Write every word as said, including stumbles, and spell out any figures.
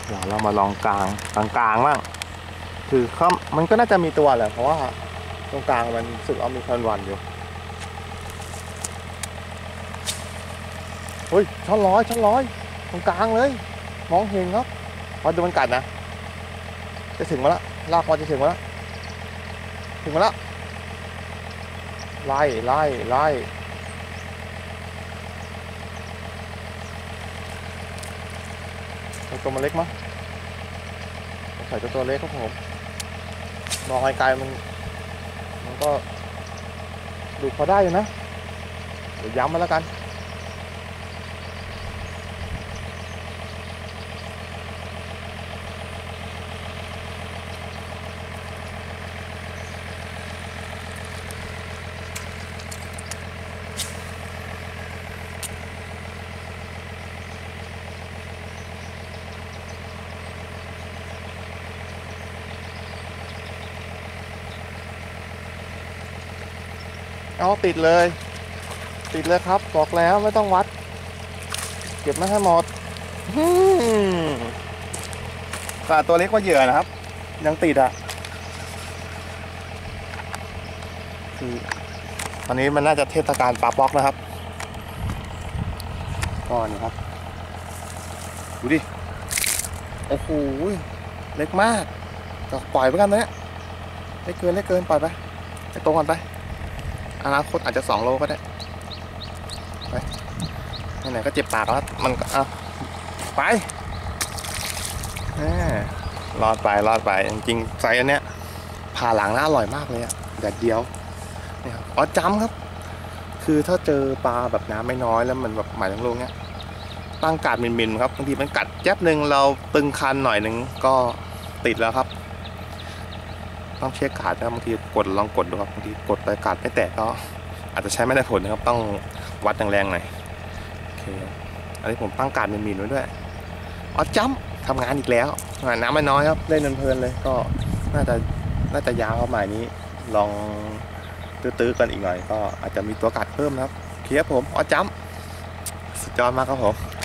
เดี๋ยวเรามาลองกลางกลางกลางบ้างคือเขามันก็น่าจะมีตัวแหละเพราะว่าตรงกลางมันรู้สึกว่ามีควันวันอยู่เฮ้ยช่อนร้อยช่อนร้อยตรงกลางเลยมองเห็นครับพอดูมันกัดนะจะถึงมาแล้วลากพอจะถึงมาแล้วถึงมาแล้วไล่ไล่ไล่ตัวมันเล็กมั้ยใส่ตัวตัวเล็กครับผมมองไกลๆมันมันก็ดูพอได้อยู่นะเดี๋ยวย้ำมาแล้วกันเอาติดเลยติดเลยครับบอกแล้วไม่ต้องวัดเก็บมาให้หมดกาตัวเล็กกว่าเหยื่อนะครับยังติดอ่ะคือตอนนี้มันน่าจะเทศกาลปลาป๊อกนะครับก็นี่ครับดูดิโอ้โหเล็กมากก็ปล่อยไปกันนะเนี่ยเล็กเกินเล็กเกินปล่อยไปไปตรงกันไปอนาคตอาจจะสองโลก็ได้ไปไหนๆก็เจ็บปากแล้วมันก็เอาไปรอดไปรอดไปจริงๆไซส์อันเนี้ยผ่าหลังน่าอร่อยมากเลยอ่ะแดดเดียวนี่ครับอ๋อจำครับคือถ้าเจอปลาแบบน้ำไม่น้อยแล้วมันแบบหมายถึงโลเนี้ยตั้งกาดมินๆครับบางทีมันกัดแจ๊บหนึ่งเราตึงคันหน่อยหนึ่งก็ติดแล้วครับต้องเช็คกาดนะบางทีกดลองกดดูครับบางทีกดไปกาดไม่แตกก็อาจจะใช้ไม่ได้ผลนะครับต้องวัดแรงๆหน่อยโอเคอันนี้ผมตั้งกาดมินๆไว้ด้วยอ๋อจำทำงานอีกแล้วน้ำไม่น้อยครับเล่นเพลินๆเลยก็น่าจะน่าจะยาวครับหมายนี้ลองตื้อๆกันอีกหน่อยก็อาจจะมีตัวกัดเพิ่มนะครับโอเคครับผมอ๋อจำสุดยอดมากครับผม